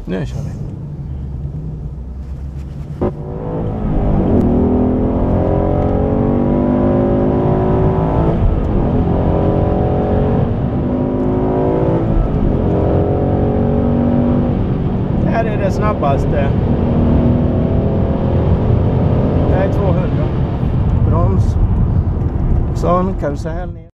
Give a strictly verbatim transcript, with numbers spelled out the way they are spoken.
Nu kör vi. Här är det snabbaste. Det är tvåhundra. Broms. Sån karusell ner.